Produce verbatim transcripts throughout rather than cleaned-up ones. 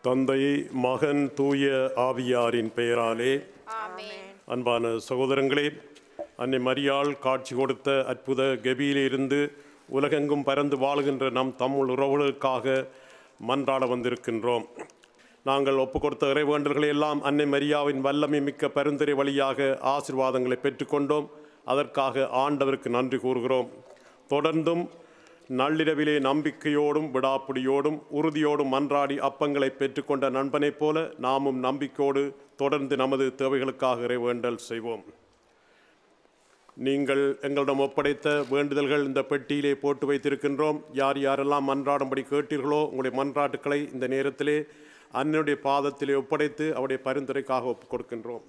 தந்தை, மகன், தூய ஆவியாரின் பெயராலே ஆமென். அன்பான சகோதரங்களே, அன்னை மரியாள் காட்சி கொடுத்த அற்புத கெபியிலிருந்து உலகெங்கும் பறந்து வாழுகின்ற நம் தமிழ் உறவுகளுக்காக மன்றாட வந்திருக்கின்றோம். நாங்கள் ஒப்பு கொடுத்த இறைவேண்டல்களை எல்லாம் அன்னை மரியாவின் வல்லமை மிக்க பரிந்துரை வழியாக ஆசீர்வாதங்களை பெற்றுக்கொண்டோம். அதற்காக ஆண்டவருக்கு நன்றி கூறுகிறோம். தொடர்ந்தும் நள்ளிரவிலே நம்பிக்கையோடும் விடாப்பிடியோடும் உறுதியோடும் மன்றாடி அப்பங்களை பெற்றுக்கொண்ட நண்பனைப் போல நாமும் நம்பிக்கையோடு தொடர்ந்து நமது தேவைகளுக்காக இறைவேண்டல் செய்வோம். நீங்கள் எங்களிடம் ஒப்படைத்த வேண்டுதல்கள் இந்த பெட்டியிலே போட்டு வைத்திருக்கின்றோம். யார் யாரெல்லாம் மன்றாடும்படி கேட்டீர்களோ உங்களுடைய மன்றாட்டுக்களை இந்த நேரத்திலே அன்னையுடைய பாதத்திலே ஒப்படைத்து அவருடைய பரிந்துரைக்காக ஒப்புக் கொடுக்கின்றோம்.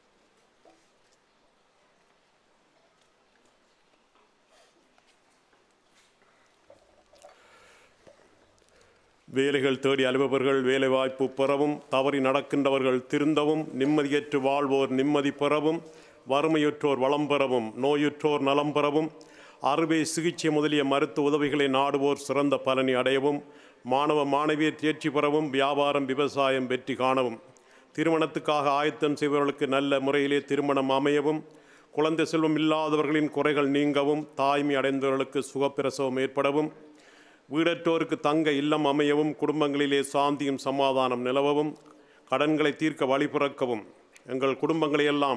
வேலைகள் தேடி அலுவலர்கள் வேலைவாய்ப்பு பெறவும், தவறி நடக்கின்றவர்கள் திருந்தவும், நிம்மதியற்று வாழ்வோர் நிம்மதி பெறவும், வறுமையுற்றோர் வளம் பெறவும், நோயுற்றோர் நலம் பெறவும், அறுவை சிகிச்சை முதலிய மருத்துவ உதவிகளை நாடுவோர் சிறந்த பலனை அடையவும், மாணவ மாணவியர் தேர்ச்சி பெறவும், வியாபாரம் விவசாயம் வெற்றி காணவும், திருமணத்துக்காக ஆயத்தம் செய்பவர்களுக்கு நல்ல முறையிலே திருமணம் அமையவும், குழந்தை செல்வம் இல்லாதவர்களின் குறைகள் நீங்கவும், தாய்மை அடைந்தவர்களுக்கு சுகப்பிரசவம் ஏற்படவும், வீடற்றோருக்கு தங்க இல்லம் அமையவும், குடும்பங்களிலே சாந்தியும் சமாதானம் நிலவவும், கடன்களை தீர்க்க வழி பிறக்கவும், எங்கள் குடும்பங்களையெல்லாம்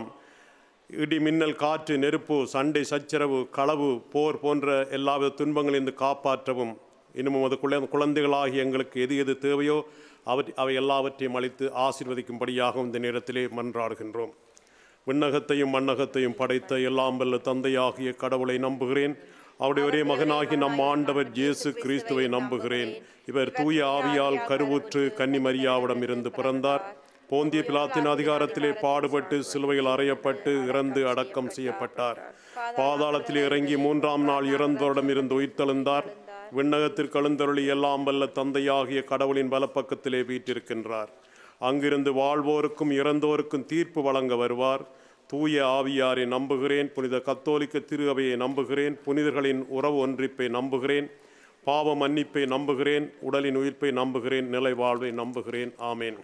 இடி மின்னல் காற்று நெருப்பு சண்டை சச்சரவு களவு போர் போன்ற எல்லாவித துன்பங்களிலிருந்து காப்பாற்றவும், இன்னும் அது குழந்தைகளாகி எங்களுக்கு எது எது தேவையோ அவற்றை அவை எல்லாவற்றையும் அளித்து ஆசீர்வதிக்கும்படியாகவும் இந்த நேரத்திலே மன்றாடுகின்றோம். விண்ணகத்தையும் மண்ணகத்தையும் படைத்த எல்லாம் வல்ல தந்தையாகிய கடவுளை நம்புகிறேன். அவருடைய ஒரே மகனாகி நம் ஆண்டவர் இயேசு கிறிஸ்துவை நம்புகிறேன். இவர் தூய ஆவியால் கருவுற்று கன்னி மரியாவிடம் இருந்து பிறந்தார். போந்திய பிலாத்தின் அதிகாரத்திலே பாடுபட்டு சிலுவையில் அறையப்பட்டு இறந்து அடக்கம் செய்யப்பட்டார். பாதாளத்திலே இறங்கி மூன்றாம் நாள் இறந்தோரிடம் இருந்து உயிர்த்தெழுந்தார். விண்ணகத்திற்கு எழுந்தருளி எல்லாம் வல்ல தந்தையாகிய கடவுளின் வலப்பக்கத்திலே வீற்றிருக்கின்றார். அங்கிருந்து வாழ்வோருக்கும் இறந்தோருக்கும் தீர்ப்பு வழங்க வருவார். தூய ஆவியாரை நம்புகிறேன். புனித கத்தோலிக்க திரு அவையை நம்புகிறேன். புனிதர்களின் உறவு ஒன்றிப்பை நம்புகிறேன். பாவ மன்னிப்பை நம்புகிறேன். உடலின் உயிர்ப்பை நம்புகிறேன். நிலை வாழ்வை நம்புகிறேன். ஆமேன்.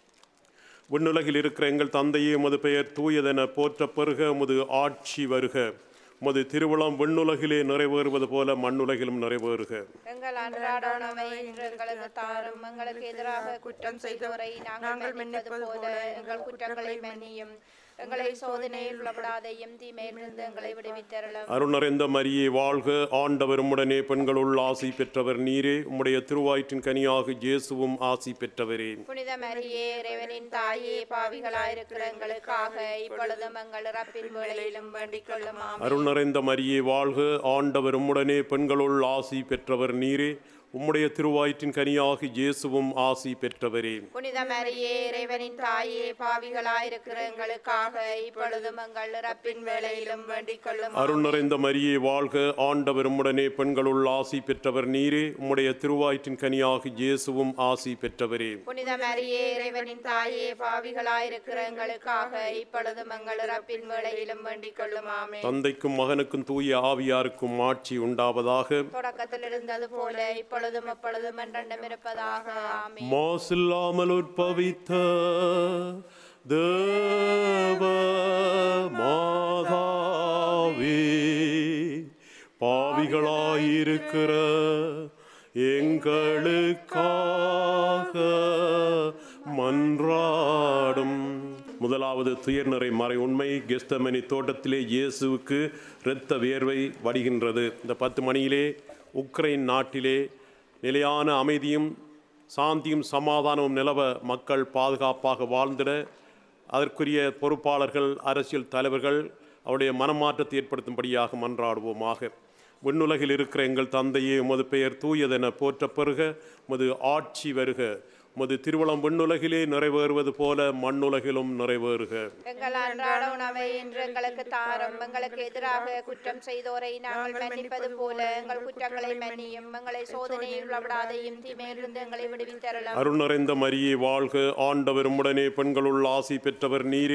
விண்ணுலகில் இருக்கிற எங்கள் தந்தையே, உமது பெயர் தூயதென போற்ற பெருக, உமது ஆட்சி வருக. உமது திருவுளம் விண்ணுலகிலே நிறைவேறுவது போல மண்ணுலகிலும் நிறைவேறுக. எங்கள் அன்றாட உணவை இன்று எங்களுக்கு தாரும். எங்களுக்கு எதிராக குற்றம் செய்தோரை நாங்கள் மன்னிப்பது போல எங்கள் குற்றங்களை மன்னியும். எங்களை சோதனையில் உள்ளபடாதையும் தீமையிலிருந்து எங்களை விடுவித்தருளும். அருணறிந்த மரியே வாழ்க. ஆண்டவர் உம்முடனே, பெண்களுள் ஆசி பெற்றவர் நீரே. உம்முடைய திருவாயிற்றின் கனியாக இயேசுவும் ஆசி பெற்றவரே. புனித மரியே, இறைவனின் தாயே, பாவிகளாயிருக்கிற எங்களுக்காக இப்பொழுதும் எங்கள் இறப்பின் வேளையிலும் வேண்டிக் கொள்ளும். அருணறிந்த மரியே வாழ்க. ஆண்டவர் உம்முடனே, பெண்களுள் ஆசி பெற்றவர் நீரே. உம்முடைய திருவாயிற்றின் கனியாக இயேசுவும் ஆசி பெற்றவரே. புனித மரியே, இறைவனின் தாயே, பாவிகளாயிருக்கிற எங்களுக்காக இப்பொழுதும் எங்கள் இறப்பின் வேளையிலும் வேண்டிக் கொள்ளும். அருள் நிறைந்த மரியே வாழ்க. ஆண்டவர் உம்முடனே, பெண்களுள் ஆசி பெற்றவர் நீரே. உம்முடைய திருவாயிற்றின் கனியாக இயேசுவும் ஆசி பெற்றவரே. புனித மரியே, இறைவனின் தாயே, பாவிகளாயிருக்கிற எங்களுக்காக இப்பொழுதும் எங்கள் இறப்பின் வேளையிலும் வேண்டிக் கொள்ளும். ஆமென். தந்தைக்கும் மகனுக்கும் தூய ஆவியாருக்கும் ஆட்சி உண்டாவதாக. தொடக்கத்தில் இருந்தது போல இப்பொழுதும் எப்பொழுதும் என்றென்றும் இருப்பதாக. ஆமென். மாசில்லாமல் உற்பவித்த தேவ மாதாவே, பாவிகளாயிருக்கிற எங்களுக்காக மன்றாடும். முதலாவது துயர்நிறை மறை உண்மை. கெத்செமனே தோட்டத்திலே இயேசுவுக்கு இரத்த வியர்வை வடிகின்றது. இந்த பத்து மணியிலே உக்ரைன் நாட்டிலே நிலையான அமைதியும் சாந்தியும் சமாதானமும் நிலவ மக்கள் பாதுகாப்பாக வாழ்ந்திட அதற்குரிய பொறுப்பாளர்கள், அரசியல் தலைவர்கள் அவருடைய மனமாற்றத்தை ஏற்படுத்தும்படியாக மன்றாடுவோமாக. விண்ணுலகில் இருக்கிற எங்கள் தந்தையே, உமது பெயர் தூயதென போற்ற பெருக, உமது ஆட்சி வருக. உமது திருவுளம் விண்ணுலகிலே நிறைவேறுவது போல மண்ணுலகிலும் நிறைவேறுக. எங்கள் அன்றாட உணவை இன்று எங்களுக்கு தாரும். எங்களுக்கு எதிராக குற்றம் செய்தோரை நாங்கள் மன்னிப்பது போல எங்கள் குற்றங்களை மன்னியும். எங்களை சோதனையில் உள்ளபடாதையும் தீமையிலிருந்து எங்களை விடுவித்தருளும். அருள் நிறைந்த மரியே வாழ்க. ஆண்டவர் உம்முடனே, பெண்களுள் ஆசி பெற்றவர் நீரே.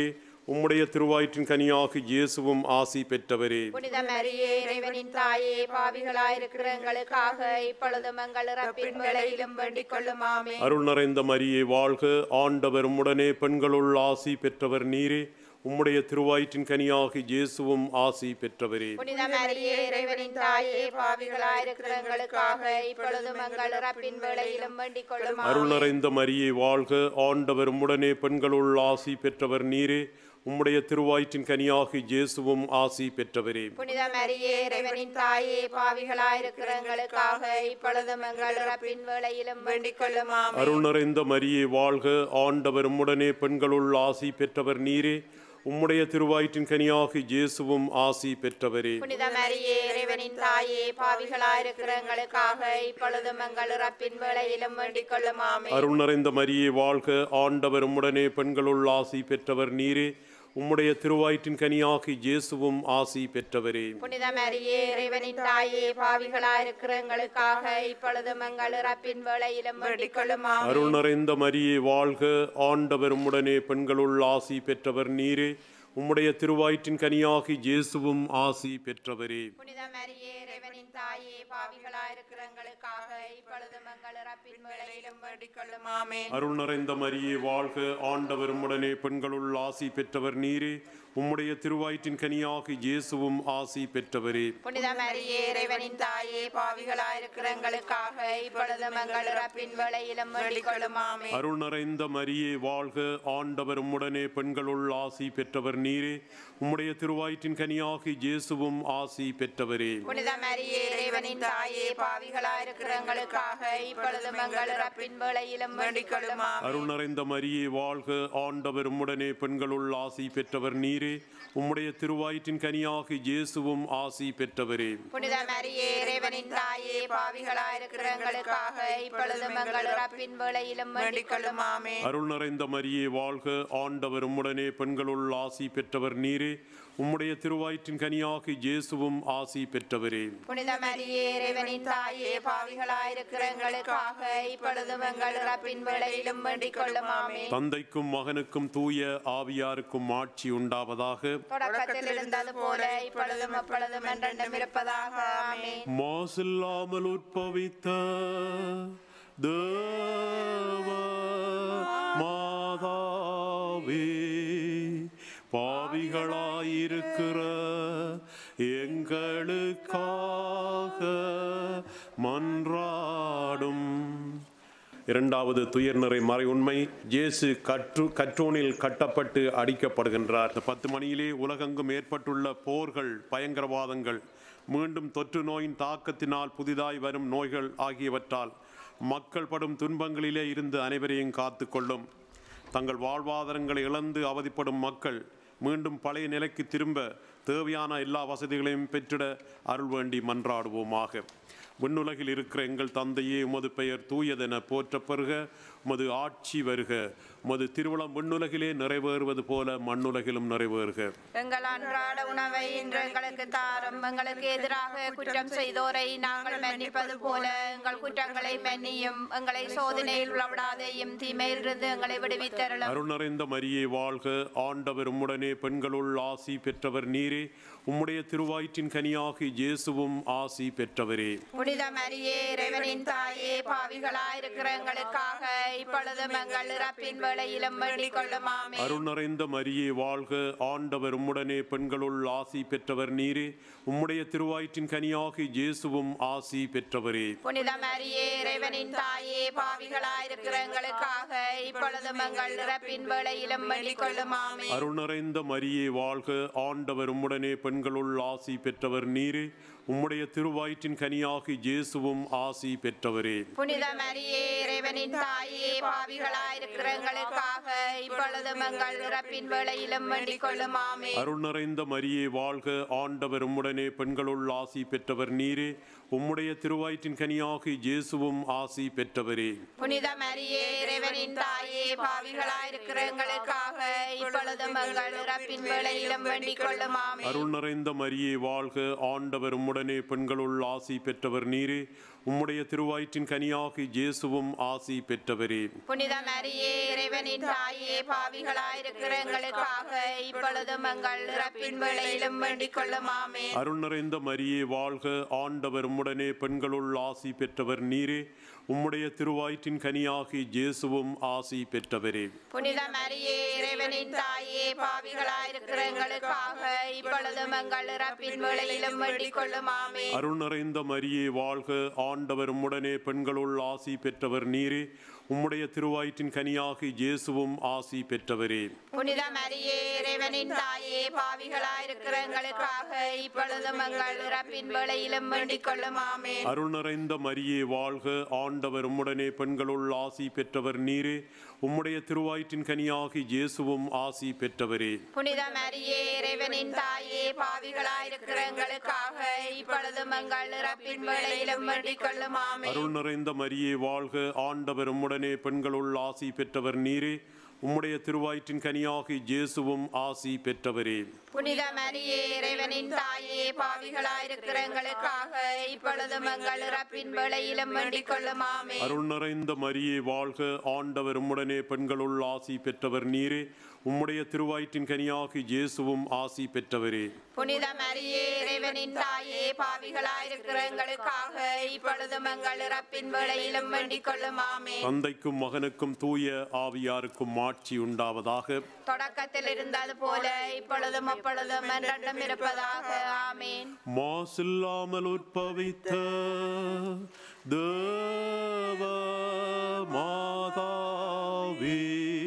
உம்முடைய திருவயிற்றின் கனியாகிய இயேசுவும் ஆசி பெற்றவரே. புனித மரியே இறைவனின் தாயே, பாவிகளாயிருக்கிற எங்களுக்காக இப்பொழுதும் எங்கள் இறப்பின் வேளையிலும் வேண்டிக் கொள்ளும். ஆமென். அருள் நிறைந்த மரியே வாழ்க, ஆண்டவர் உம்முடனே பெண்களுள் ஆசி பெற்றவர் நீரே. உம்முடைய திருவயிற்றின் கனியாகிய இயேசுவும் ஆசி பெற்றவரே. புனித மரியே இறைவனின் தாயே, பாவிகளாயிருக்கிற எங்களுக்காக இப்பொழுதும் எங்கள் இறப்பின் வேளையிலும் வேண்டிக் கொள்ளும். அருள் நிறைந்த மரியே வாழ்க, ஆண்டவர் உம்முடனே பெண்களுள் ஆசி பெற்றவர் நீரே. உம்முடைய திருவயிற்றின் கனியாகிய இயேசுவும் ஆசி பெற்றவரே. புனித மரியே இறைவனின் தாயே, பாவிகளாயிருக்கிற எங்களுக்காக இப்பொழுதும் எங்கள் இறப்பின் வேளையிலும் வேண்டிக் கொள்ளும். அருள் நிறைந்த மரியே வாழ்க, ஆண்டவர் உம்முடனே பெண்களுள் ஆசி பெற்றவர் நீரே. உம்முடைய திருவயிற்றின் கனியாகிய இயேசுவும் ஆசி பெற்றவரே. புனித மரியே இறைவனின் தாயே, பாவிகளாயிருக்கிற எங்களுக்காக இப்பொழுதும் எங்கள் இறப்பின் வேளையிலும் வேண்டிக் கொள்ளும். அருள் நிறைந்த மரியே வாழ்க, ஆண்டவர் உம்முடனே பெண்களுள் ஆசி பெற்றவர் நீரே. உம்முடைய திருவயிற்றின் கனியாகிய இயேசுவும் ஆசி பெற்றவரே. புனித மரியே இறைவனின் தாயே, பாவிகளாயிருக்கிற எங்களுக்காக இப்பொழுதும் எங்கள் இறப்பின் வேளையிலும் வேண்டிக் கொள்ளும். அருள் நிறைந்த மரியே வாழ்க, ஆண்டவர் உம்முடனே பெண்களுள் ஆசி பெற்றவர் நீரே. உம்முடைய திருவயிற்றின் கனியாகிய இயேசுவும் ஆசி பெற்றவரே. புனித மரியே இறைவனின் தாயே, பாவிகளாயிருக்கிற எங்களுக்காக இப்பொழுதும் எங்கள் இறப்பின் வேளையிலும் வேண்டிக் கொள்ளும். ஆமென். அருள் நிறைந்த மரியே வாழ்க, ஆண்டவர் உம்முடனே பெண்களுள் ஆசி பெற்றவர் நீரே. உம்முடைய திருவயிற்றின் கனியாகிய இயேசுவும் ஆசி பெற்றவரே. புனித மரியே இறைவனின் தாயே, பாவிகளாயிருக்கிற எங்களுக்காக இப்பொழுதும் எங்கள் இறப்பின் வேளையிலும் வேண்டிக் கொள்ளும். ஆமென். அருள் நிறைந்த மரியே வாழ்க, ஆண்டவர் உம்முடனே பெண்களுள் ஆசி பெற்றவர் நீரே. உம்முடைய திருவயிற்றின் கனியாகிய இயேசுவும் ஆசி பெற்றவரே. புனித மரியே இறைவனின் தாயே, பாவிகளாயிருக்கிற எங்களுக்காக இப்பொழுதும் எங்கள் இறப்பின் வேளையிலும் வேண்டிக் கொள்ளும். அருள் நிறைந்த மரியே வாழ்க, ஆண்டவர் உம்முடனே பெண்களுள் ஆசி பெற்றவர் நீரே. உம்முடைய திருவயிற்றின் கனியாகிய இயேசுவும் ஆசி பெற்றவரே. புனித மரியே இறைவனின் தாயே, பாவிகளாயிருக்கிற எங்களுக்காக இப்பொழுதும் எங்கள் இறப்பின் வேளையிலும் வேண்டிக் கொள்ளும். ஆமென். அருள் நிறைந்த மரியே வாழ்க, ஆண்டவர் உம்முடனே பெண்களுள் ஆசி பெற்றவர் நீரே. உம்முடைய திருவயிற்றின் கனியாகிய இயேசுவும் ஆசி பெற்றவரே. புனித மரியே இறைவனின் தாயே, பாவிகளாயிருக்கிற எங்களுக்காக இப்பொழுதும் எங்கள் இறப்பின் வேளையிலும் வேண்டிக் கொள்ளும். ஆமென். தந்தைக்கும் மகனுக்கும் தூய ஆவியாருக்கும் ஆட்சி உண்டாவதாக. தொடக்கத்தில் இருந்தது போல இப்பொழுதும் எப்பொழுதும் என்றென்றும் இருப்பதாக. ஆமென். மாசில்லாமல் உற்பவித்த தேவ மாதாவே, பாவிகளாயிருக்கிற எங்களுக்காக மன்றாடும். இரண்டாவது துயர் நிறை மறை உண்மை. இயேசு கற்று கற்றோனில் கட்டப்பட்டு அடிக்கப்படுகின்றார். பத்து மணியிலே உலகெங்கும் ஏற்பட்டுள்ள போர்கள், பயங்கரவாதங்கள், மீண்டும் தொற்று நோயின் தாக்கத்தினால் புதிதாய் வரும் நோய்கள் ஆகியவற்றால் மக்கள் படும் துன்பங்களிலே இருந்து அனைவரையும் காத்து கொள்ளும். தங்கள் வாழ்வாதாரங்களை இழந்து அவதிப்படும் மக்கள் மீண்டும் பழைய நிலைக்கு திரும்ப தேவையான எல்லா வசதிகளையும் பெற்றிட அருள் வேண்டி மன்றாடுவோமாக. விண்ணுலகில் இருக்கிற எங்கள் தந்தையே, உமது பெயர் தூயதென போற்ற பெறுக. உமது ஆட்சி வருக. உமது திருவுளம் விண்ணுலகிலே நிறைவேறுவது போல மண்ணுலகிலும் நிறைவேறுக. எங்கள் அன்றாட உணவை இன்று எங்களுக்கு தாரும். எங்களுக்கு எதிராக குற்றம் செய்தோரை நாங்கள் மன்னிப்பது போல எங்கள் குற்றங்களை மன்னியும். எங்களை சோதனையில் விடாதையும் தீமையிலிருந்து எங்களை விடுவித்தருளும். அருள் நிறைந்த மரியே வாழ்க, ஆண்டவர் உம்முடனே பெண்களுள் ஆசி பெற்றவர் நீரே. உம்முடைய திருவயிற்றின் கனியாகிய இயேசுவும் ஆசி பெற்றவரே. புனித மரியே இறைவனின் தாயே, பாவிகளாயிருக்கிற எங்களுக்காக இப்பொழுதும் எங்கள் இறப்பின் வேளையிலும் வேண்டிக் கொள்ளும். ஆமென். அருள் நிறைந்த மரியே வாழ்க, ஆண்டவர் உம்முடனே பெண்களுள் ஆசி பெற்றவர் நீரே. உம்முடைய திருவயிற்றின் கனியாகிய இயேசுவும் ஆசி பெற்றவரே. புனித மரியே இறைவனின் தாயே, பாவிகளாயிருக்கிற எங்களுக்காக இப்பொழுதும் எங்கள் இறப்பின் வேளையிலும் வேண்டிக் கொள்ளும். ஆமென். அருள் நிறைந்த மரியே வாழ்க, ஆண்டவர் உம்முடனே பெண்களுள் ஆசி பெற்றவர் நீரே. உம்முடைய திருவயிற்றின் கனியாகிய இயேசுவும் ஆசி பெற்றவரே. புனித மரியே இறைவனின் தாயே, பாவிகளாயிருக்கிற எங்களுக்காக இப்பொழுதும் எங்கள் இறப்பின் வேளையிலும் வேண்டிக் கொள்ளும். ஆமென். அருள் நிறைந்த மரியே வாழ்க, ஆண்டவர் உம்முடனே பெண்களுள் ஆசி பெற்றவர் நீரே. உம்முடைய திருவயிற்றின் கனியாகிய இயேசுவும் ஆசி பெற்றவரே. புனித மரியே இறைவனின் தாயே, பாவிகளாயிருக்கிற எங்களுக்காக இப்பொழுதும் எங்கள் இறப்பின் வேளையிலும் வேண்டிக் கொள்ளும். ஆமென். அருள் நிறைந்த மரியே வாழ்க, ஆண்டவர் உம்முடனே பெண்களுள் ஆசி பெற்றவர் நீரே. உம்முடைய திருவயிற்றின் கனியாகி இயேசுவும் ஆசி பெற்றவரே. புனித மரியே இறைவனின் தாயே, பாவிகளாயிருக்கிற எங்களுக்காக இப்பொழுதும் எங்கள் இறப்பின் வேளையிலும் வேண்டிக் கொள்ளும். ஆமென். அருள் நிறைந்த மரியே வாழ்க, ஆண்டவர் உம்முடனே, பெண்களுள் ஆசி பெற்றவர் நீரே. உம்முடைய திருவயிற்றின் கனியாகி இயேசுவும் ஆசி பெற்றவரே. புனித மரியே இறைவனின் தாயே, பாவிகளாயிருக்கிற எங்களுக்காக இப்பொழுதும் எங்கள் இறப்பின் வேளையிலும் வேண்டிக் கொள்ளும். ஆமென். அருள் நிறைந்த மரியே வாழ்க, ஆண்டவர் உம்முடனே, பெண்களுள் ஆசி பெற்றவர் நீரே. உம்முடைய திருவயிற்றின் கனியாகி இயேசுவும் ஆசி பெற்றவரே. புனித மரியே இறைவனின் தாயே, பாவிகளாயிருக்கிற எங்களுக்காக இப்பொழுதும் எங்கள் இறப்பின் வேளையிலும் வேண்டிக் கொள்ளும். ஆமென். அருள் நிறைந்த மரியே வாழ்க, ஆண்டவர் உம்முடனே, பெண்களுள் ஆசி பெற்றவர் நீரே. உம்முடைய திருவயிற்றின் கனியாகி இயேசுவும் ஆசி பெற்றவரே. புனித மரியே இறைவனின் தாயே, பாவிகளாயிருக்கிற எங்களுக்காக இப்பொழுதும் எங்கள் இறப்பின் வேளையிலும் வேண்டிக் கொள்ளும். ஆமென். அருள் நிறைந்த மரியே வாழ்க, ஆண்டவர் உம்முடனே, பெண்களுள் ஆசி பெற்றவர் நீரே. உம்முடைய திருவயிற்றின் கனியாகி இயேசுவும் ஆசி பெற்றவரே. புனித மரியே இறைவனின் தாயே, பாவிகளாயிருக்கிற எங்களுக்காக இப்பொழுதும் எங்கள் இறப்பின் வேளையிலும் வேண்டிக் கொள்ளும். ஆமென். அருள் நிறைந்த மரியே வாழ்க, ஆண்டவர் உம்முடனே, பெண்களுள் ஆசி பெற்றவர் நீரே. உம்முடைய திருவயிற்றின் கனியாகி இயேசுவும் ஆசி பெற்றவரே. புனித மரியே இறைவனின் தாயே, பாவிகளாயிருக்கிற எங்களுக்காக இப்பொழுதும் எங்கள் இறப்பின் வேளையிலும் வேண்டிக் கொள்ளும். ஆமென். தந்தைக்கும் மகனுக்கும் தூய ஆவியாருக்கும் ஆட்சி உண்டாவதாக. தொடக்கத்தில் இருந்தது போல இப்பொழுதும் அப்பொழுதும் என்றென்றும் இருப்பதாக. ஆமென். மாசில்லாமல் உற்பவித்த தேவ மாதாவே,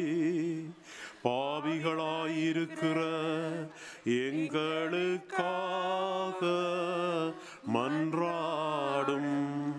பாவிகளாயிருக்கிற எங்களுக்காக மன்றாடும்.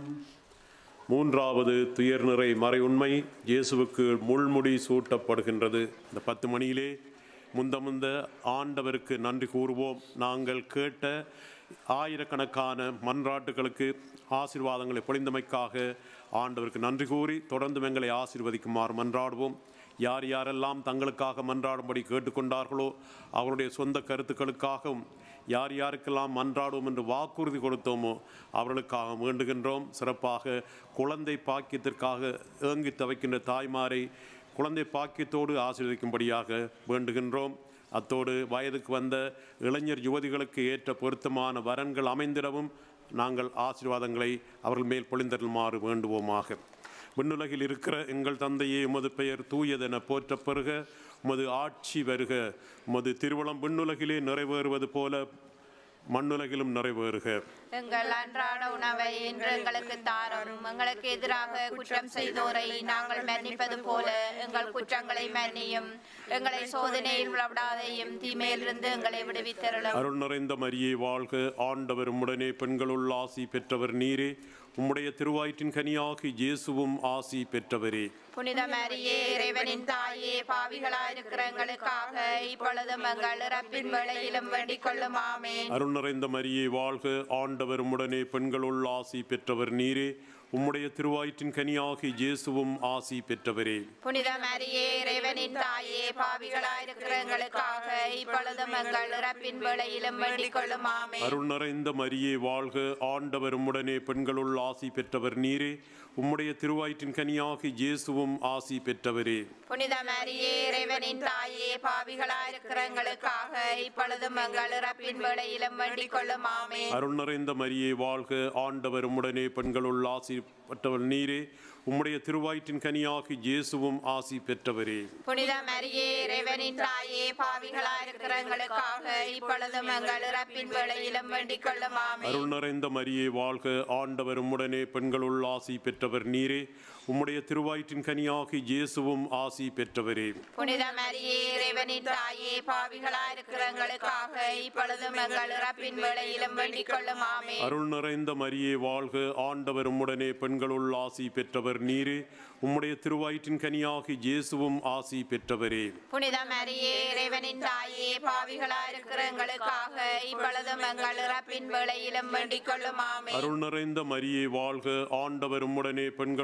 மூன்றாவது துயர்நிறை மறை உண்மை, இயேசுவுக்கு முள்முடி சூட்டப்படுகின்றது. இந்த பத்து மணியிலே முந்த முந்த ஆண்டவருக்கு நன்றி கூறுவோம். நாங்கள் கேட்ட ஆயிரக்கணக்கான மன்றாட்டுகளுக்கு ஆசீர்வாதங்களை பொழிந்தமைக்காக ஆண்டவருக்கு நன்றி கூறி தொடர்ந்து எங்களை ஆசீர்வதிக்குமாறு மன்றாடுவோம். யார் யாரெல்லாம் தங்களுக்காக மன்றாடும்படி கேட்டுக்கொண்டார்களோ அவருடைய சொந்த கருத்துக்களுக்காகவும் யார் யாருக்கெல்லாம் மன்றாடுவோம் என்று வாக்குறுதி கொடுத்தோமோ அவர்களுக்காக வேண்டுகின்றோம். சிறப்பாக குழந்தை பாக்கியத்திற்காக ஏங்கி தவிக்கின்ற தாய்மாரை குழந்தை பாக்கியத்தோடு ஆசீர்வதிக்கும்படியாக வேண்டுகின்றோம். அத்தோடு வயதுக்கு வந்த இளைஞர் யுவதிகளுக்கு ஏற்ற பொருத்தமான வரன்கள் அமைந்திடவும் நாங்கள் ஆசீர்வாதங்களை அவர்கள் மேல் பொழிந்தருளுமாறு வேண்டுவோமாக. விண்ணுலகில் இருக்கிற எங்கள் தந்தையே, உமது பெயர் தூயதென போற்றப் பெறுக. உமது ஆட்சி வருக. உமது திருவுளம் விண்ணுலகிலே நிறைவேறுவது போல மண்ணுலகிலும் நிறைவேறுக. எங்கள் அன்றாட உணவை இன்று எங்களுக்கு தாரும். எங்களுக்கு எதிராக குற்றம் செய்தோரை நாங்கள் மன்னிப்பது போல எங்கள் குற்றங்களை மன்னியும். எங்களை சோதனையில் விடாதையும் தீமையிலிருந்து எங்களை விடுவித்தருளும். அருள் நிறைந்த மரியே வாழ்க, ஆண்டவர் உம்முடனே, பெண்களுள் ஆசி பெற்றவர் நீரே. உம்முடைய திருவயிற்றின் கனியாகி இயேசுவும் ஆசி பெற்றவரே. புனித மரியே இறைவனின் தாயே, பாவிகளாயிருக்கிற எங்களுக்காக இப்பொழுதும் எங்கள் இறப்பின் வேளையிலும் வேண்டிக் கொள்ளும். ஆமென். அருள் நிறைந்த மரியே வாழ்க, ஆண்டவர் உம்முடனே, பெண்களுள் ஆசி பெற்றவர் நீரே. உம்முடைய திருவயிற்றின் கனியாகி இயேசுவும் ஆசி பெற்றவரே. புனித மரியே இறைவனின் தாயே, பாவிகளாயிருக்கிற எங்களுக்காக இப்பொழுதும் எங்கள் இறப்பின் வேளையிலும் வேண்டிக் கொள்ளும். ஆமென். அருள் நிறைந்த மரியே வாழ்க, ஆண்டவர் உம்முடனே, பெண்களுள் ஆசி பெற்றவர் நீரே. உம்முடைய திருவயிற்றின் கனியாகி இயேசுவும் ஆசி பெற்றவரே. புனித மரியே இறைவனின் தாயே, பாவிகளாயிருக்கிற எங்களுக்காக இப்பொழுதும் எங்கள் இறப்பின் வேளையிலும் வேண்டிக் கொள்ளும். ஆமென். அருள் நிறைந்த மரியே வாழ்க, ஆண்டவர் உம்முடனே, பெண்களுள் ஆசி பெற்றவர் நீரே. உம்முடைய திருவயிற்றின் கனியாகி இயேசுவும் ஆசி பெற்றவரே. புனித மரியே இறைவனின் தாயே, பாவிகளாயிருக்கிற எங்களுக்காக இப்பொழுதும் எங்கள் இறப்பின் வேளையிலும் வேண்டிக் கொள்ளும். ஆமென். அருள் நிறைந்த மரியே வாழ்க, ஆண்டவர் உம்முடனே, பெண்களுள் ஆசி பெற்றவர் நீரே. உம்முடைய திருவயிற்றின் கனியாகி இயேசுவும் ஆசி பெற்றவரே. புனித மரியே இறைவனின் தாயே, பாவிகளாயிருக்கிற எங்களுக்காக இப்பொழுதும் எங்கள் இறப்பின் வேளையிலும் வேண்டிக் கொள்ளும். ஆமென். அருள் நிறைந்த மரியே வாழ்க, ஆண்டவர் உம்முடனே, பெண்களுள் ஆசி பெற்றவர் நீரே. உம்முடைய திருவயிற்றின் கனியாகி இயேசுவும் ஆசி பெற்றவரே. புனித மரியே இறைவனின் தாயே, பாவிகளாயிருக்கிற எங்களுக்காக இப்பொழுதும் எங்கள் இறப்பின் வேளையிலும் வேண்டிக் கொள்ளும். ஆமென். அருள் நிறைந்த மரியே வாழ்க, ஆண்டவர் உம்முடனே, பெண்களுள் ஆசி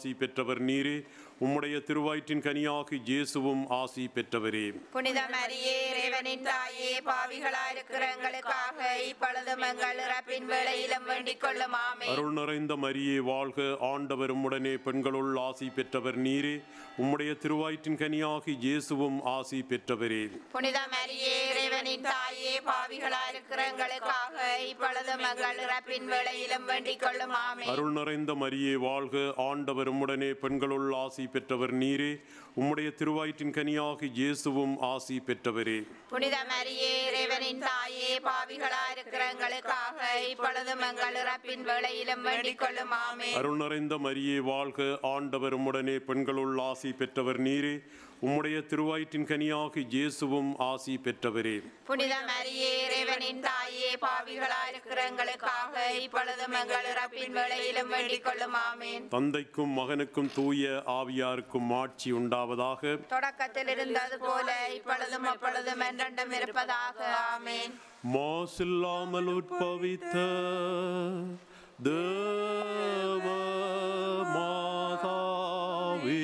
ஆசி பெற்றவர் நீரே. உம்முடைய திருவயிற்றின் கனியாகி இயேசுவும் ஆசி பெற்றவரே. புனித மரியே இறைவனின் தாயே, பாவிகளாயிருக்கிற எங்களுக்காக இப்பொழுதும் எங்கள் இறப்பின் வேளையிலும் வேண்டிக் கொள்ளும். ஆமென். அருள் நிறைந்த மரியே வாழ்க, ஆண்டவர் உம்முடனே பெண்களுள் ஆசி பெற்றவர் நீரே. உம்முடைய திருவயிற்றின் கனியாகி இயேசுவும் ஆசி பெற்றவரே. புனித மரியே இறைவனின் தாயே, பாவிகளாயிருக்கிற எங்களுக்காக இப்பொழுதும் எங்கள் இறப்பின் வேளையிலும் வேண்டிக் கொள்ளும். ஆமென். அருள் நிறைந்த மரியே வாழ்க, ஆண்டவர் உம்முடனே பெண்களுள் ஆசி பெற்றவர் நீரே. உம்முடைய திருவயிற்றின் கனியாகி இயேசுவும் ஆசி பெற்றவரே. புனித மரியே இறைவனின் தாயே, பாவிகளாயிருக்கிற எங்களுக்காக இப்பொழுதும் எங்கள் இறப்பின் வேளையிலும் வேண்டிக் கொள்ளும். ஆமென். அருள் நிறைந்த மரியே வாழ்க, ஆண்டவர் உம்முடனே பெண்களுள் ஆசி பெற்றவர் நீரே. உம்முடைய திருவயிற்றின் கனியாகி இயேசுவும் ஆசி பெற்றவரே. புனித மரியே இறைவனின் தாயே, பாவிகளாயிருக்கிற எங்களுக்காக இப்பொழுதும் எங்கள் இறப்பின் வேளையிலும் வேண்டிக் கொள்ளும். ஆமென். தந்தைக்கும் மகனுக்கும் தூய ஆவியாருக்கும் ஆட்சி உண்டாவதாக. தொடக்கத்தில் இருந்தது போல இப்பொழுதும் அப்பொழுதும் என்றென்றும் இருப்பதாக. ஆமென். மாசில்லாமல் உட்பவித்த தேவ மாதாவே,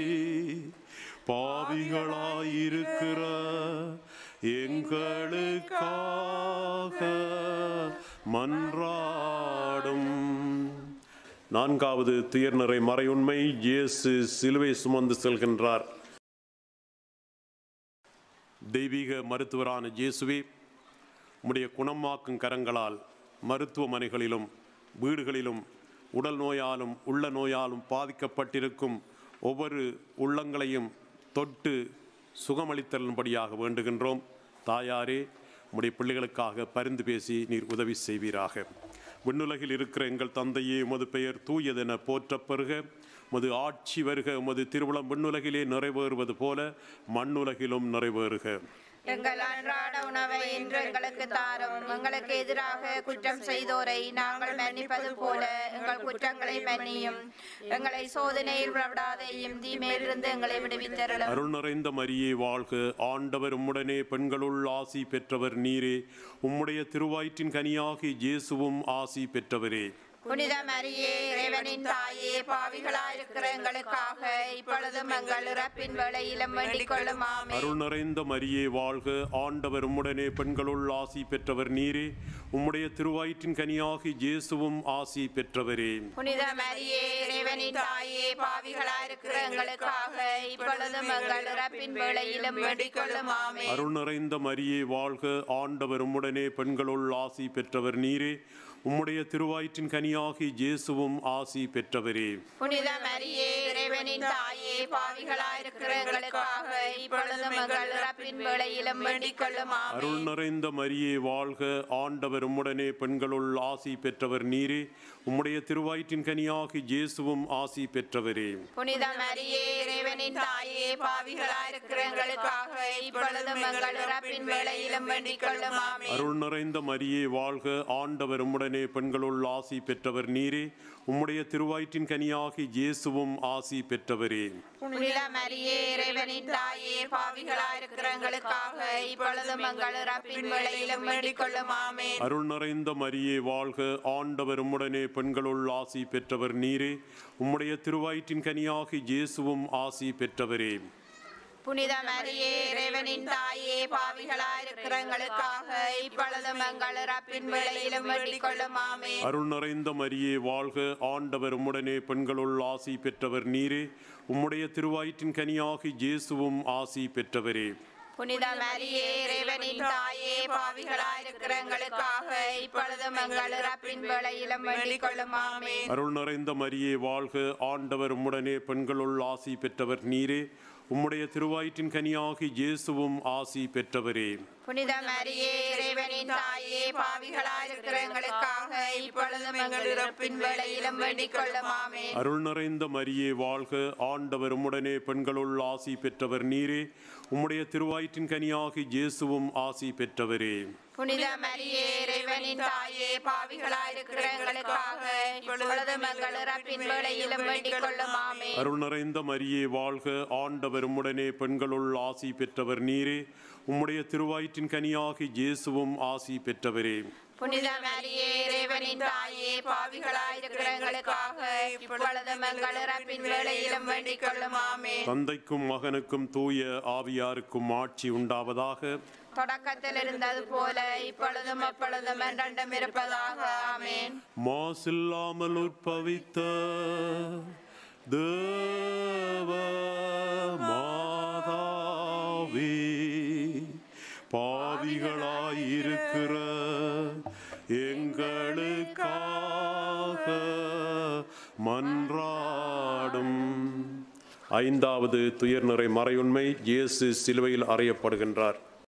பாவிகளாயிருக்கிற எங்களுக்காக மன்றாடும். நான்காவது துயர்நிறை மறையுண்மை. இயேசு சிலுவை சுமந்து செல்கின்றார். தெய்வீக மருத்துவரான இயேசுவே, உம்முடைய குணமாக்கும் கரங்களால் மருத்துவமனைகளிலும் வீடுகளிலும் உடல் நோயாலும் உள்ள நோயாலும் பாதிக்கப்பட்டிருக்கும் ஒவ்வொரு உள்ளங்களையும் தொட்டு சுகமளித்தலும்படியாக வேண்டுகின்றோம். தாயாரே, உம்முடைய பிள்ளைகளுக்காக பரிந்து பேசி நீர் உதவி செய்வீராக. விண்ணுலகில் இருக்கிற எங்கள் தந்தையே, உமது பெயர் தூயதென போற்றப் பெறுக. உமது ஆட்சி வருக. உமது திருவுளம் விண்ணுலகிலே நிறைவேறுவது போல மண்ணுலகிலும் நிறைவேறுக. எங்கள் அன்றாட உணவை இன்று எங்களுக்கு தாரும். எங்களுக்கு எதிராக குற்றம் செய்தோரை நாங்கள் மன்னிப்பது போல எங்கள் குற்றங்களை மன்னியும். எங்களை சோதனையில் விடாதையும் தீமையிலிருந்து எங்களை விடுவித்தருளும். அருள் நிறைந்த மரியே வாழ்க, ஆண்டவர் உம்முடனே பெண்களுள் ஆசி பெற்றவர் நீரே. உம்முடைய திருவயிற்றின் கனியாகி இயேசுவும் ஆசி பெற்றவரே. புனித மரியே இறைவனின் தாயே, பாவிகளாயிருக்கிற எங்களுக்காக இப்பொழுதும் எங்கள் இறப்பின் வேளையிலும் வேண்டிக் கொள்ளும். ஆமென். அருள் நிறைந்த மரியே வாழ்க, ஆண்டவர் உம்முடனே பெண்களுள் ஆசி பெற்றவர் நீரே. உம்முடைய திருவயிற்றின் கனியாகி இயேசுவும் ஆசி பெற்றவரே. புனித மரியே இறைவனின் தாயே, பாவிகளாயிருக்கிற எங்களுக்காக இப்பொழுதும் எங்கள் இறப்பின் வேளையிலும் வேண்டிக் கொள்ளும். ஆமென். அருள் நிறைந்த மரியே வாழ்க, ஆண்டவர் உம்முடனே பெண்களுள் ஆசி பெற்றவர் நீரே. உம்முடைய திருவயிற்றின் கனியாகி இயேசுவும் ஆசி பெற்றவரே. புனித மரியே இறைவனின் தாயே, பாவிகளாயிருக்கிற எங்களுக்காக இப்பொழுதும் எங்கள் இறப்பின் வேளையிலும் வேண்டிக் கொள்ளும். ஆமென். அருள் நிறைந்த மரியே வாழ்க, ஆண்டவர் உம்முடனே பெண்களுள் ஆசி பெற்றவர் நீரே. உம்முடைய திருவயிற்றின் கனியாகி இயேசுவும் ஆசி பெற்றவரே. புனித மரியே இறைவனின் தாயே, பாவிகளாயிருக்கிற எங்களுக்காக இப்பொழுதும் எங்கள் இறப்பின் வேளையிலும் வேண்டிக் கொள்ளும். ஆமென். அருள் நிறைந்த மரியே வாழ்க, ஆண்டவர் உம்முடனே பெண்களுள் ஆசி பெற்றவர் நீரே. உம்முடைய திருவயிற்றின் கனியாகி இயேசுவும் ஆசி பெற்றவரே. புனித மரியே இறைவனின் தாயே, பாவிகளாயிருக்கிற எங்களுக்காக இப்பொழுதும் எங்கள் இறப்பின் வேளையிலும் வேண்டிக் கொள்ளும். ஆமென். அருள் நிறைந்த மரியே வாழ்க, ஆண்டவர் உம்முடனே பெண்களுள் ஆசி பெற்றவர் நீரே. உம்முடைய திருவயிற்றின் கனியாகி இயேசுவும் ஆசி பெற்றவரே. புனித மரியே இறைவனின் தாயே, பாவிகளாயிருக்கிற எங்களுக்காக இப்பொழுதும் எங்கள் இறப்பின் வேளையிலும் வேண்டிக் கொள்ளும். ஆமென். அருள் நிறைந்த மரியே வாழ்க, ஆண்டவர் உம்முடனே பெண்களுள் ஆசி பெற்றவர் நீரே. உம்முடைய திருவயிற்றின் கனியாகி இயேசுவும் ஆசி பெற்றவரே. புனித மரியே இறைவனின் தாயே, பாவிகளாயிருக்கிற எங்களுக்காக இப்பொழுதும் எங்கள் இறப்பின் வேளையிலும் வேண்டிக் கொள்ளும். ஆமென். அருள் நிறைந்த மரியே வாழ்க, ஆண்டவர் உம்முடனே பெண்களுள் ஆசி பெற்றவர் நீரே. உம்முடைய திருவயிற்றின் கனியாகி இயேசுவும் ஆசி பெற்றவரே. புனித மரியே இறைவனின் தாயே, பாவிகளாயிருக்கிற எங்களுக்காக இப்பொழுதும் எங்கள் இறப்பின் வேளையிலும் வேண்டிக் கொள்ளும். ஆமென். அருள் நிறைந்த மரியே வாழ்க, ஆண்டவர் உம்முடனே பெண்களுள் ஆசி பெற்றவர் நீரே. உம்முடைய திருவயிற்றின் கனியாகி இயேசுவும் ஆசி பெற்றவரே. புனித மரியே இறைவனின் தாயே, பாவிகளாயிருக்கிற எங்களுக்காக இப்பொழுதும் எங்கள் இறப்பின் வேளையிலும் வேண்டிக் கொள்ளும். ஆமென். அருள் நிறைந்த மரியே வாழ்க, ஆண்டவர் உம்முடனே பெண்களுள் ஆசி பெற்றவர் நீரே. உம்முடைய திருவயிற்றின் கனியாகி இயேசுவும் ஆசி பெற்றவரே. புனித மரியே இறைவனின் தாயே பாவிகளாயிருக்கிற எங்களுக்காக இப்பொழுதும் எங்கள் இறப்பின் வேளையிலும் வேண்டிக் கொள்ளும் ஆமென். தந்தைக்கும் மகனுக்கும் தூய ஆவியாருக்கும் ஆட்சி உண்டாவதாக. தொடக்கத்தில் இருந்தது போல இப்பொழுதும் எப்பொழுதும் என்றென்றும் இருப்பதாக ஆமென். மாசில்லாமல் உற்பவித்த தேவ மாதாவே, பாவிகளாயிருக்கிற எங்களுக்காக மன்றாடும். ஐந்தாவது துயர்நிறை மறையுண்மை, இயேசு சிலுவையில் அறையப்படுகின்றார்.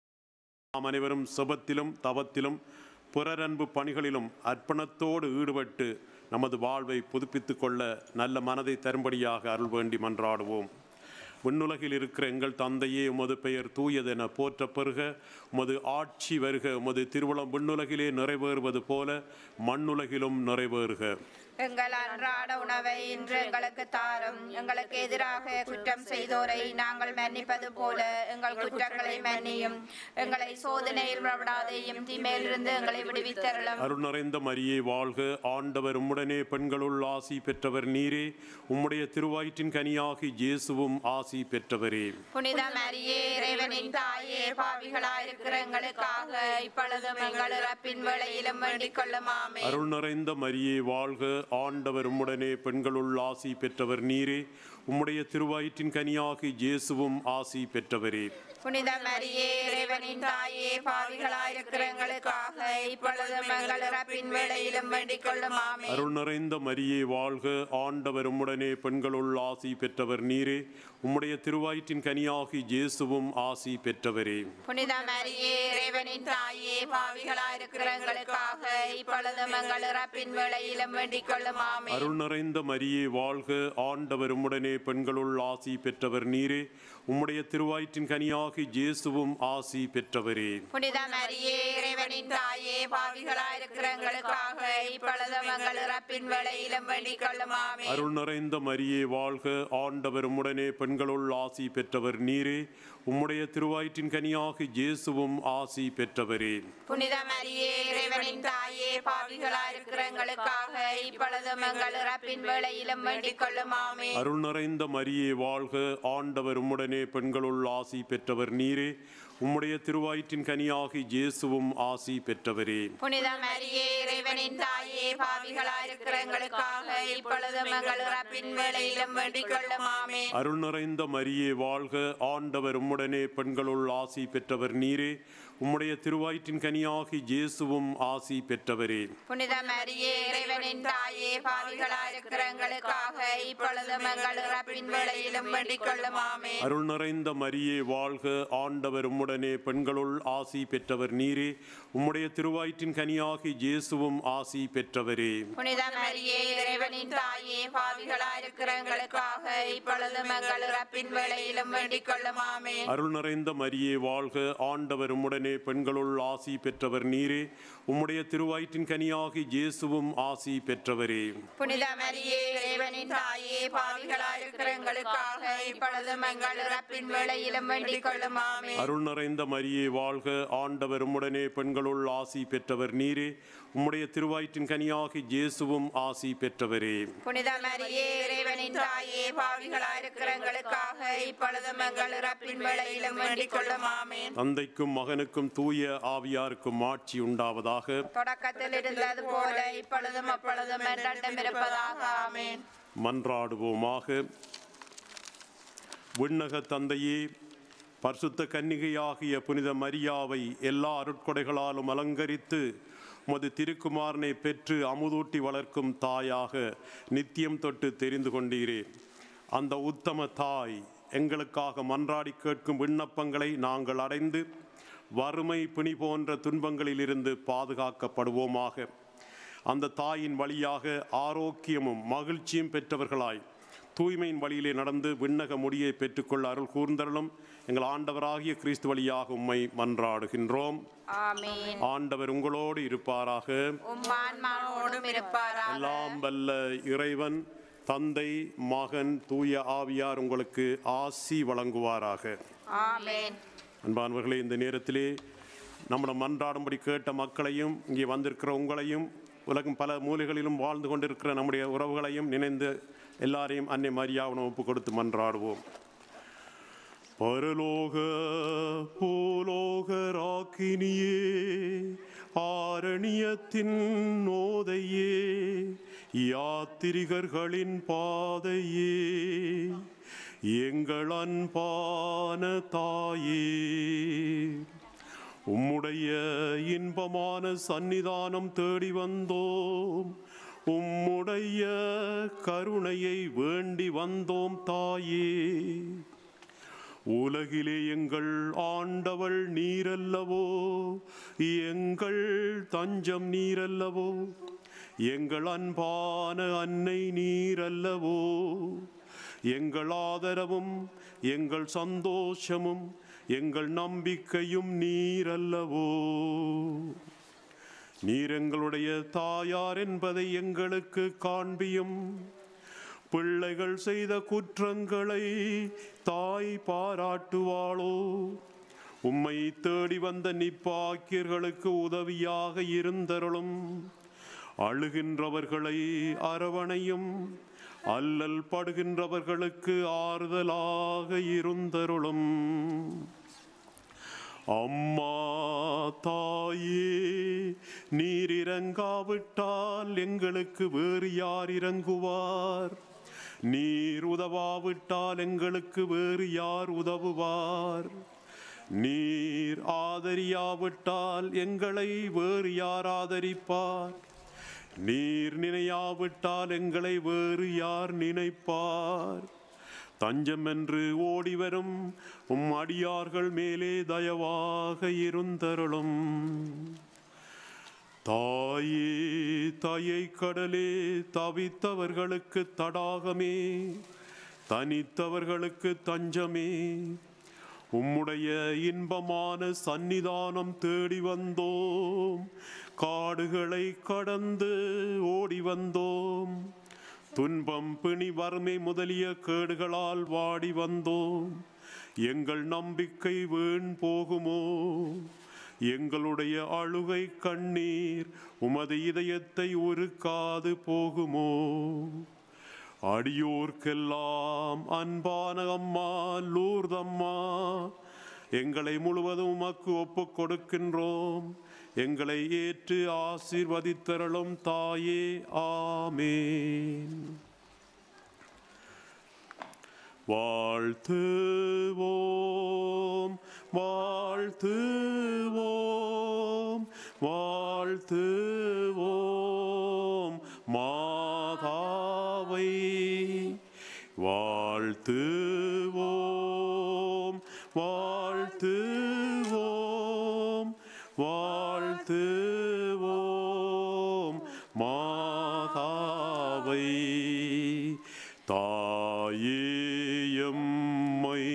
நாம் அனைவரும் செபத்திலும் தவத்திலும் பிறரன்பு பணிகளிலும் அர்ப்பணத்தோடு ஈடுபட்டு நமது வாழ்வை புதுப்பித்துக் கொள்ள நல்ல மனதை தரும்படியாக அருள் வேண்டி மன்றாடுவோம். விண்ணுலகில் இருக்கிற எங்கள் தந்தையே, உமது பெயர் தூயதென போற்ற பெறுக. உமது ஆட்சி வருக. உமது திருவுளம் விண்ணுலகிலே நிறைவேறுவது போல மண்ணுலகிலும் நிறைவேறுக. எங்கள் அன்றாட உணவை இன்று எங்களுக்கு தாரும். எங்களுக்கு எதிராக குற்றம் செய்தோரை நாங்கள் மன்னிப்பது போல எங்கள் குற்றங்களை மன்னியும். எங்களை சோதனையில் விடாதேயும், தீமையிலிருந்து எங்களை விடுவித்தருளும். அருள் நிறைந்த மரியே வாழ்க. ஆண்டவர் உம்முடனே பெண்களுள் ஆசி பெற்றவர் நீரே. உம்முடைய திருவயிற்றின் கனியாகி இயேசுவும் ஆசி பெற்றவரே. புனித மரியே இறைவனின் தாயே, பாவிகளாயிருக்கிற எங்களுக்காக இப்பொழுதும் எங்கள் இறப்பின் வேளையிலும் வேண்டிக் கொள்ளும் ஆமென். அருள் நிறைந்த மரியே வாழ்க. ஆண்டவர் உம்முடனே பெண்களுள் ஆசி பெற்றவர் நீரே. உம்முடைய திருவயிற்றின் கனியாகி இயேசுவும் ஆசி பெற்றவரே. புனித மரியே இறைவனின் தாயே, பாவிகளாயிருக்கிற எங்களுக்காக இப்பொழுதும் எங்கள் இறப்பின் வேளையிலும் வேண்டிக் கொள்ளும் ஆமென். அருள் நிறைந்த மரியே வாழ்க. ஆண்டவர் உம்முடனே பெண்களுள் ஆசி பெற்றவர் நீரே. உம்முடைய திருவயிற்றின் கனியாகி இயேசுவும் ஆசி பெற்றவரே. புனித மரியே இறைவனின் தாயே, பாவிகளாயிருக்கிற எங்களுக்காக இப்பொழுதும் எங்கள் இறப்பின் வேளையிலும் வேண்டிக் கொள்ளும் ஆமென். அருள் நிறைந்த மரியே வாழ்க. ஆண்டவர் உம்முடனே பெண்களுள் ஆசி பெற்றவர் நீரே. உம்முடைய திருவயிற்றின் கனியாகி இயேசுவும் ஆசி பெற்றவரே. புனித மரியே இறைவனின் தாயே, பாவிகளாயிருக்கிற எங்களுக்காக இப்பொழுதும் எங்கள் இறப்பின் வேளையிலும் வேண்டிக் கொள்ளும் ஆமென். அருள் நிறைந்த மரியே வாழ்க. ஆண்டவர் உம்முடனே பெண்களுள் ஆசி பெற்றவர் நீரே. உம்முடைய திருவயிற்றின் கனியாகி இயேசுவும் ஆசி பெற்றவரே. புனித மரியே இறைவனின் தாயே, பாவிகளாயிருக்கிற எங்களுக்காக இப்பொழுதும் எங்கள் இறப்பின் வேளையிலும் வேண்டிக் கொள்ளும் ஆமென். அருள் நிறைந்த மரியே வாழ்க. ஆண்டவர் உம்முடனே பெண்களுள் ஆசி பெற்றவர் நீரே. உம்முடைய திருவயிற்றின் கனியாகி இயேசுவும் ஆசி பெற்றவரே. புனித மரியே இறைவனின் தாயே, பாவிகளாயிருக்கிற எங்களுக்காக இப்பொழுதும் எங்கள் இறப்பின் வேளையிலும் வேண்டிக் கொள்ளும் ஆமென். அருள் நிறைந்த மரியே வாழ்க. ஆண்டவர் உம்முடனே பெண்களுள் ஆசி பெற்றவர் நீரே. உம்முடைய திருவயிற்றின் கனியாகி இயேசுவும் ஆசி பெற்றவரே. புனித மரியே இறைவனின் தாயே, பாவிகளாயிருக்கிற எங்களுக்காக இப்பொழுதும் எங்கள் இறப்பின் வேளையிலும் வேண்டிக் கொள்ளும் ஆமென். அருள் நிறைந்த மரியே வாழ்க. ஆண்டவர் உம்முடனே பெண்களுள் ஆசி பெற்றவர் நீரே. உம்முடைய திருவயிற்றின் கனியாகி இயேசுவும் ஆசி பெற்றவரே. புனித மரியே இறைவனின் தாயே, பாவிகளாயிருக்கிற எங்களுக்காக இப்பொழுதும் எங்கள் இறப்பின் வேளையிலும் வேண்டிக் கொள்ளும் ஆமென். அருள் நிறைந்த மரியே வாழ்க. ஆண்டவர் உம்முடனே பெண்களுள் ஆசி பெற்றவர் நீரே. உம்முடைய திருவயிற்றின் கனியாகி இயேசுவும் ஆசி பெற்றவரே. புனித மரியே இறைவனின் தாயே, பாவிகளாயிருக்கிற எங்களுக்காக இப்பொழுதும் எங்கள் இறப்பின் வேளையிலும் வேண்டிக் கொள்ளும் ஆமென். அருள் நிறைந்த மரியே வாழ்க. ஆண்டவர் உம்முடனே பெண்களுள் ஆசி பெற்றவர் நீரே. உம்முடைய திருவயிற்றின் கனியாகி இயேசுவும் ஆசி பெற்றவரே. புனித மரியே இறைவனின் தாயே, பாவிகளாயிருக்கிற எங்களுக்காக இப்பொழுதும் எங்கள் இறப்பின் வேளையிலும் வேண்டிக் கொள்ளும் ஆமென். தந்தைக்கும் மகனுக்கும் தூய ஆவியாருக்கும் ஆட்சி உண்டாவதாக. தொடக்கத்தில் இருந்தது போல இப்பொழுதும் அப்பொழுதும் என்றென்றும் இருப்பதாக ஆமென். மன்றாடுவோமாக. விண்ணக தந்தையே, பரிசுத்த கன்னிகையாகிய புனித மரியாவை எல்லா அருட்கொடைகளாலும் அலங்கரித்து உமது திருக்குமாரனை பெற்று அமுதூட்டி வளர்க்கும் தாயாக நித்தியம் தொட்டு தெரிந்து கொண்டீரே. அந்த உத்தம தாய் எங்களுக்காக மன்றாடி கேட்கும் விண்ணப்பங்களை நாங்கள் அடைந்து வறுமை பிணி போன்ற துன்பங்களிலிருந்து பாதுகாக்கப்படுவோமாக. அந்த தாயின் வழியாக ஆரோக்கியமும் மகிழ்ச்சியும் பெற்றவர்களாய் தூய்மையின் வழியிலே நடந்து விண்ணக முடியை பெற்றுக்கொள்ள அருள் கூர்ந்தருளும். எங்கள் ஆண்டவராகிய கிறிஸ்து வழியாக உம்மை மன்றாடுகின்றோம். ஆமென். ஆண்டவர் உங்களோடு இருப்பாராக. உம் ஆன்மாவோடும் இருப்பாராக. எல்லாம் வல்ல இறைவன் தந்தை, மகன், தூய ஆவியார் உங்களுக்கு ஆசி வழங்குவாராக. ஆமென். அன்பானவர்களே, இந்த நேரத்திலே நம்முடைய மன்றாடும்படி கேட்ட மக்களையும் இங்கே வந்திருக்கிற உங்களையும் உலகம் பல மூலைகளிலும் வாழ்ந்து கொண்டிருக்கிற நம்முடைய உறவுகளையும் நினைந்து எல்லாரையும் அன்னை மரியாவுடன் ஒப்பு கொடுத்து மன்றாடுவோம். பரலோக பூலோக ராக்கினியே, ஆரணியத்தின் நோதையே, யாத்திரிகர்களின் பாதையே, எங்கள் அன்பான தாயே, உம்முடைய இன்பமான சந்நிதானம் தேடி வந்தோம். உம்முடைய கருணையை வேண்டி வந்தோம் தாயே. உலகிலே எங்கள் ஆண்டவள் நீரல்லவோ, எங்கள் தஞ்சம் நீரல்லவோ, எங்கள் அன்பான அன்னை நீரல்லவோ, எங்கள் ஆதரவும் எங்கள் சந்தோஷமும் எங்கள் நம்பிக்கையும் நீரல்லவோ. நீர் எங்களுடைய தாயார் என்பதை எங்களுக்கு காண்பியும். பிள்ளைகள் செய்த குற்றங்களை தாய் பாராட்டுவாளோ? உம்மை தேடி வந்த நிப்பாக்கியர்களுக்கு உதவியாக இருந்தருளும். அழுகின்றவர்களை அரவணையும். அல்லல் படுகின்றவர்களுக்கு ஆறுதலாக இருந்தருளும். அம்மா தாயே, நீர் இறங்காவிட்டால் எங்களுக்கு வேறு யார் இறங்குவார்? நீர் உதவாவிட்டால் எங்களுக்கு வேறு யார் உதவுவார்? நீர் ஆதரியாவிட்டால் எங்களை வேறு யார் ஆதரிப்பார்? நீர் நினையாவிட்டால் எங்களை வேறு யார் நினைப்பார்? தஞ்சம் என்று ஓடிவரும் உம் அடியார்கள் மேலே தயவாக இருந்தருளும். தாயே, தாயை கடலே, தவித்தவர்களுக்கு தடாகமே, தனித்தவர்களுக்கு தஞ்சமே, உம்முடைய இன்பமான சந்நிதானம் தேடி வந்தோம். காடுகளை கடந்து ஓடி வந்தோம். துன்பம், பிணி, வறுமை முதலிய கேடுகளால் வாடி வந்தோம். எங்கள் நம்பிக்கை வீண் போகுமோ? எங்களுடைய அழுகை கண்ணீர் உமது இதயத்தை உருக்காது போகுமோ? அடியோர்க்கெல்லாம் அன்பான அம்மா லூர்தம்மா, எங்களை முழுவதும் உமக்கு ஒப்பு கொடுக்கின்றோம். எங்களை ஏற்று ஆசீர்வதித்தருளும் தாயே. ஆமேன். வாழ்த்துவோம் வாழ்த்துவோம் வாழ்த்துவோம் மாதாவை. வாழ்த்துவோம் வாழ்த்துவோம் வாழ்த்துவோம் மாதாவை. தாயேயம்மை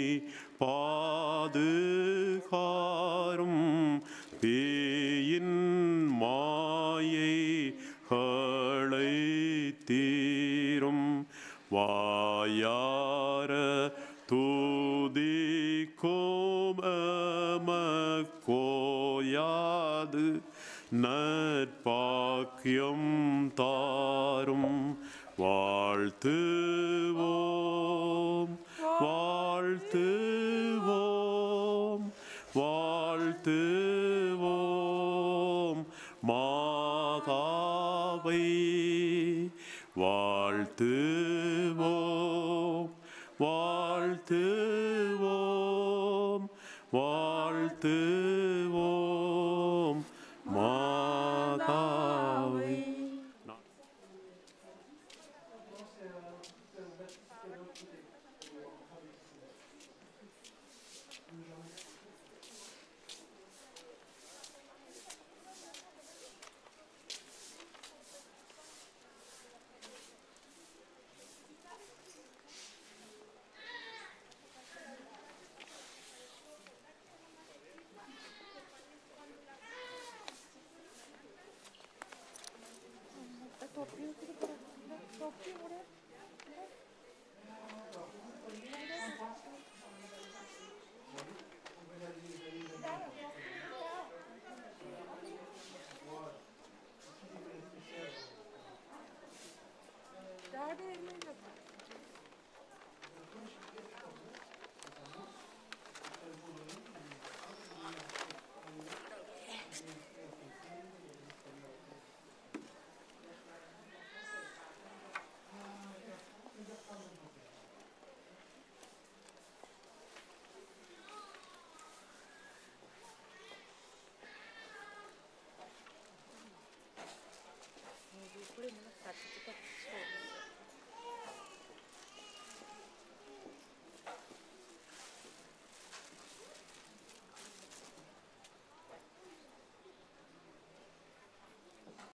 பாதுகாரும் பேயின் மாயைகளை தீரும். வாயார துதிக்கும் எமக்கோயாது நற்பாக்கியம் தாரும். வாழ்த்துவோம் வாழ்த்துவோம் வாழ்த்துவோம் மாதாவை. வாழ்த்துவோம் வாழ்த்துவோம் வாழ்த்துவோம் மாதாவை. Topluyor, topluyor, topluyor oraya.